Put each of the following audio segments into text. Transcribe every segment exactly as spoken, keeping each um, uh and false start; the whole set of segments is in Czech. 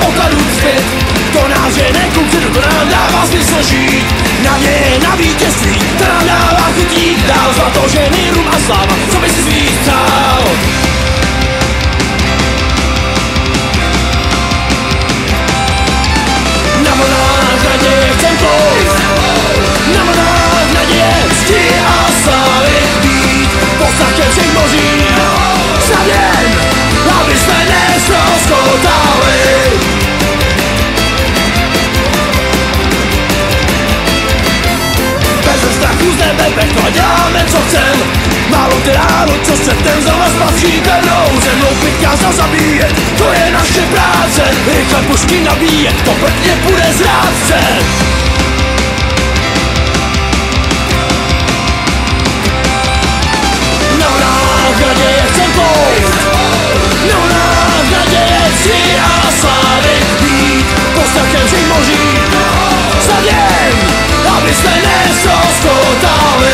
pokladu zpět. To nás žene ku předu, to nám dává smysl žít. Naděje na vítězství, to nám dává chutí dál. Zlato, ženy, rum a sláva, co by si svých přál. Na vlnách naděje chcem plout, na vlnách naděje cti a slávy být. Podstatě všech moří, stavěn, aby jsme neztroskotali. Bez strachu z nebe peklo a děláme co chcem. Málo která loď, co střetem za vás patří pevnou zemnou. Piťáza zabíjet, to je naše práce. Rychle pušky nabíjet, to pěkně půjde z rádce. Na vlnách naděje chcem plout, na vlnách naděje cti a slávy být. Postakem všech moří, stavěn, aby jsme neztroskotali.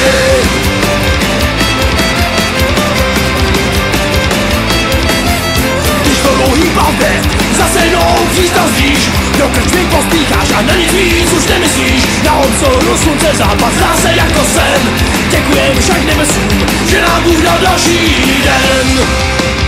Když to dlouhý plavbě zase jednou přístav zdíš, do krčmy pospícháš a na nic víc už nemyslíš. Na obzoru slunce západ zdá se jako sen. Děkujem však nebesům, že nám Bůh dal další den.